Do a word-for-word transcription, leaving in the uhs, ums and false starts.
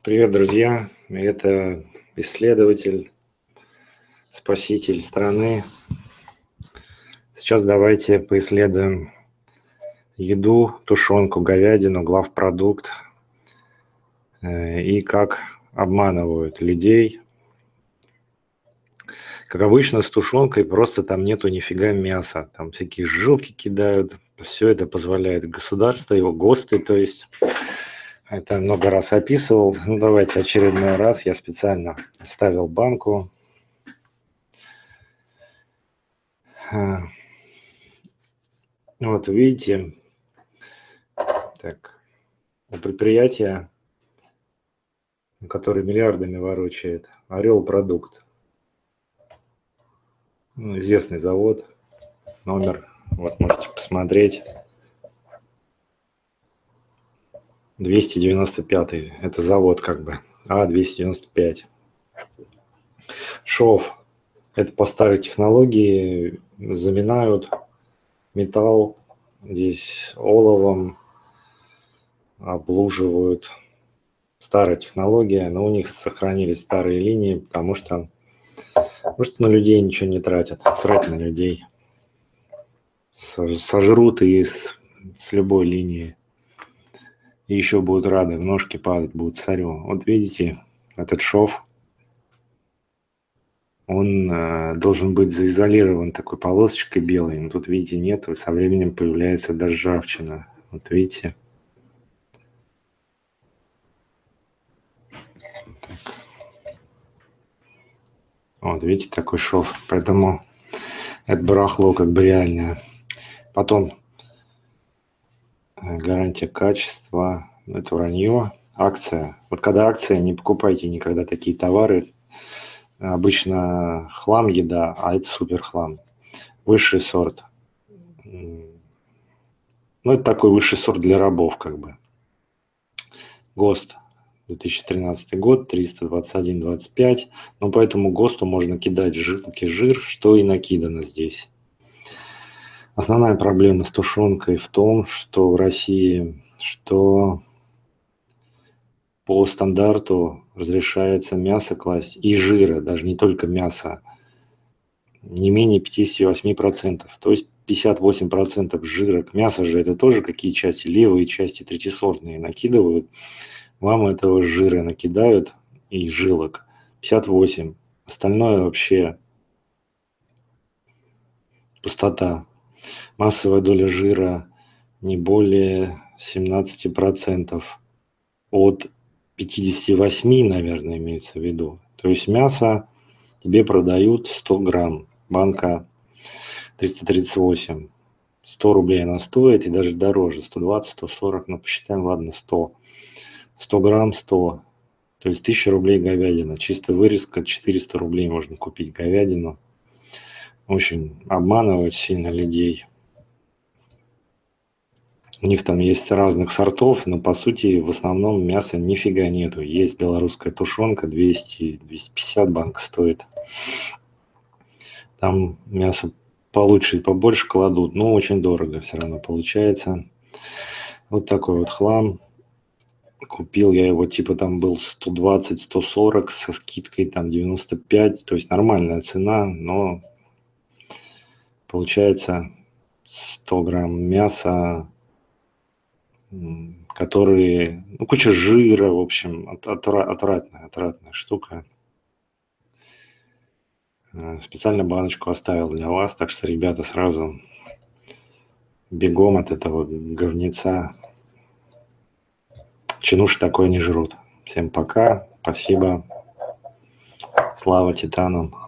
Привет, друзья! Это исследователь, спаситель страны. Сейчас давайте поисследуем еду, тушенку, говядину, главпродукт э, и как обманывают людей. Как обычно с тушенкой просто там нету нифига мяса, там всякие жилки кидают, все это позволяет государство, его ГОСТы, то есть это много раз описывал. Ну давайте очередной раз, я специально ставил банку. Вот видите, так, у предприятия, который миллиардами ворочает, Орел Продукт. Ну, известный завод, номер, вот можете посмотреть. двести девяносто пятый, это завод как бы, А двести девяносто пять. ШОВ, это по старой технологии, заминают металл, здесь оловом облуживают. Старая технология, но у них сохранились старые линии, потому что, потому что на людей ничего не тратят, срать на людей. Сожрут и с, с любой линии. И еще будут рады, в ножки падать будут царю. Вот видите, этот шов, он э, должен быть заизолирован такой полосочкой белой, но тут, видите, нету, и со временем появляется даже ржавчина. Вот видите. Так. Вот видите, такой шов, поэтому это барахло как бы реальное. Потом гарантия качества, это вранье, акция. Вот когда акция, не покупайте никогда такие товары. Обычно хлам еда, а это супер хлам. Высший сорт. Ну, это такой высший сорт для рабов, как бы. ГОСТ две тысячи тринадцатый год, триста двадцать один двадцать пять. Но по этому ГОСТу можно кидать жилки жир, что и накидано здесь. Основная проблема с тушенкой в том, что в России, что по стандарту разрешается мясо класть и жира, даже не только мясо, не менее пятьдесят восемь процентов. То есть пятьдесят восемь процентов жира. Мясо же это тоже какие части, левые части третьесортные накидывают. Вам этого жира накидают и жилок пятьдесят восемь. Остальное вообще пустота. Массовая доля жира не более семнадцати процентов от пятидесяти восьми, наверное, имеется в виду. То есть мясо тебе продают сто грамм, банка триста тридцать восемь. сто рублей она стоит и даже дороже, сто двадцать, сто сорок, но посчитаем, ладно, сто. сто грамм, сто. То есть тысяча рублей говядина. Чисто вырезка, четыреста рублей можно купить говядину. Очень обманывают сильно людей. У них там есть разных сортов, но по сути в основном мяса нифига нету. Есть белорусская тушенка, двести - двести пятьдесят банка стоит. Там мясо получше и побольше кладут, но очень дорого все равно получается. Вот такой вот хлам. Купил я его, типа там был сто двадцать - сто сорок, со скидкой там девяносто пять. То есть нормальная цена, но получается сто грамм мяса, которые, ну, куча жира, в общем, от, отра, отвратная, отвратная штука. Специально баночку оставил для вас, так что, ребята, сразу бегом от этого говнеца. Чинуши такое не жрут. Всем пока, спасибо, слава титанам.